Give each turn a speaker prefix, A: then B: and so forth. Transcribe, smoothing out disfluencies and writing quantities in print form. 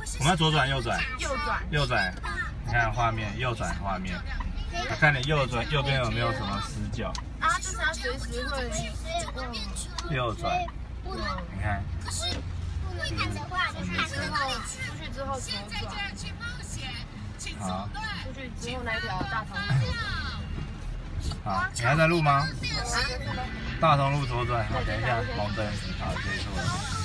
A: 我们要左转右转？
B: 右转。
A: 右转。你看画面，右转画面。看你右转右边有没有什么死角？
B: 啊，就是它随时会。
A: 右转。你看。
B: 出去之后左转。
A: 好。
B: 出去之后那一条大同路。
A: 好，你还在录吗？大同路左转。好，等一下，红灯。好，结束了。